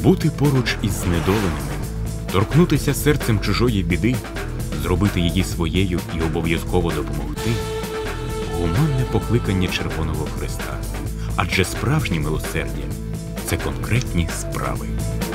Бути поруч із знедоленими, торкнутися серцем чужої біди, зробити її своєю і обов'язково допомогти – гуманне покликання Червоного Хреста. Адже справжнє милосердя – це конкретні справи.